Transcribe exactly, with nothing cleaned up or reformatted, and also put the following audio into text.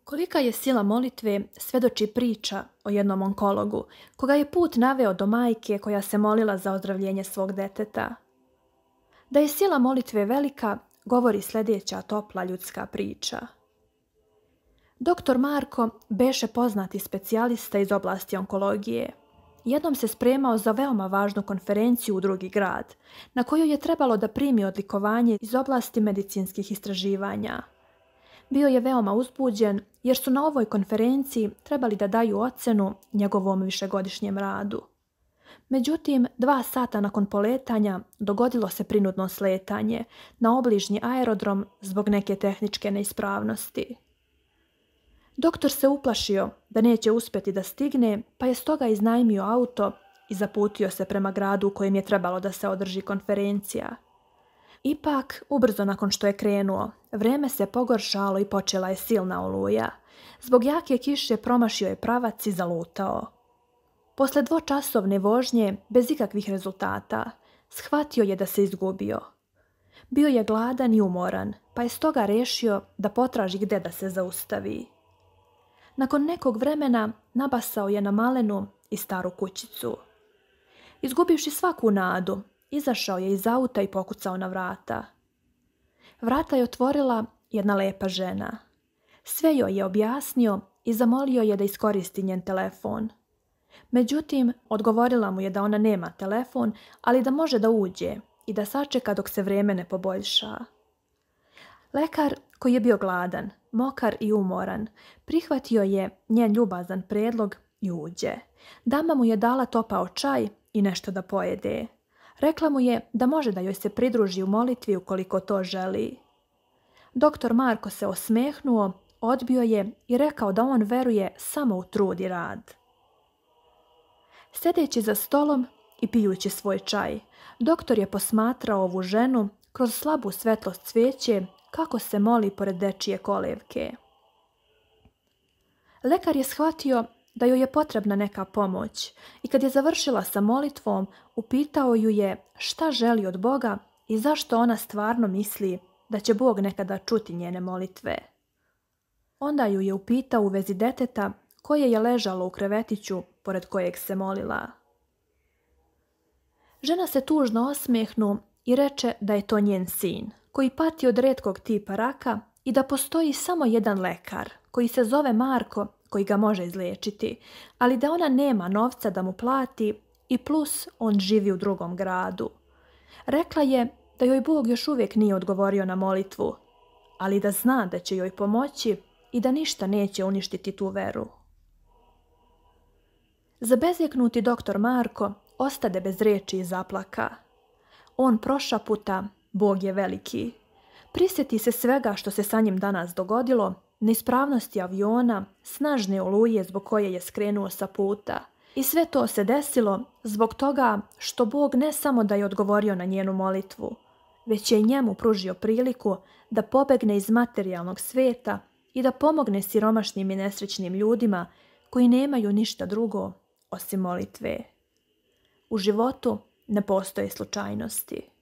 Kolika je sila molitve svedoči priča o jednom onkologu, koga je put naveo do majke koja se molila za ozdravljenje svog deteta. Da je sila molitve velika, govori sljedeća topla ljudska priča. Doktor Marko beše poznati specijalista iz oblasti onkologije. Jednom se spremao za veoma važnu konferenciju u drugi grad, na kojoj je trebalo da primi odlikovanje iz oblasti medicinskih istraživanja. Bio je veoma uzbuđen jer su na ovoj konferenciji trebali da daju ocenu njegovom višegodišnjem radu. Međutim, dva sata nakon poletanja dogodilo se prinudno sletanje na obližnji aerodrom zbog neke tehničke neispravnosti. Doktor se uplašio da neće uspjeti da stigne, pa je stoga iznajmio auto i zaputio se prema gradu u kojem je trebalo da se održi konferencija. Ipak, ubrzo nakon što je krenuo, vreme se pogoršalo i počela je silna oluja. Zbog jake kiše promašio je pravac i zalutao. Posle dvočasovne vožnje, bez ikakvih rezultata, shvatio je da se izgubio. Bio je gladan i umoran, pa je stoga rešio da potraži gde da se zaustavi. Nakon nekog vremena nabasao je na malenu i staru kućicu. Izgubivši svaku nadu, izašao je iz auta i pokucao na vrata. Vrata je otvorila jedna lepa žena. Sve joj je objasnio i zamolio je da iskoristi njen telefon. Međutim, odgovorila mu je da ona nema telefon, ali da može da uđe i da sačeka dok se vreme ne poboljša. Lekar, koji je bio gladan, mokar i umoran, prihvatio je njen ljubazan predlog i uđe. Dama mu je dala topao čaj i nešto da pojede. Rekla mu je da može da joj se pridruži u molitvi ukoliko to želi. Doktor Marko se osmehnuo, odbio je i rekao da on veruje samo u trud i rad. Sedeći za stolom i pijući svoj čaj, doktor je posmatrao ovu ženu kroz slabu svetlost cvijeće kako se moli pored dečije kolevke. Lekar je shvatio da joj je potrebna neka pomoć i kad je završila sa molitvom, upitao ju je šta želi od Boga i zašto ona stvarno misli da će Bog nekada čuti njene molitve. Onda ju je upitao u vezi deteta koje je ležalo u krevetiću pored kojeg se molila. Žena se tužno osmehnu i reče da je to njen sin, koji pati od retkog tipa raka i da postoji samo jedan lekar, koji se zove Marko, koji ga može izliječiti, ali da ona nema novca da mu plati i plus on živi u drugom gradu. Rekla je da joj Bog još uvijek nije odgovorio na molitvu, ali da zna da će joj pomoći i da ništa neće uništiti tu veru. Zabezeknuti doktor Marko ostade bez riječi i zaplaka. On prošaputa, Bog je veliki. Prisjeti se svega što se sa njim danas dogodilo, neispravnosti aviona, snažne oluje zbog koje je skrenuo sa puta. I sve to se desilo zbog toga što Bog ne samo da je odgovorio na njenu molitvu, već je i njemu pružio priliku da pobegne iz materijalnog svijeta i da pomogne siromašnim i nesrećnim ljudima koji nemaju ništa drugo osim molitve. U životu ne postoje slučajnosti.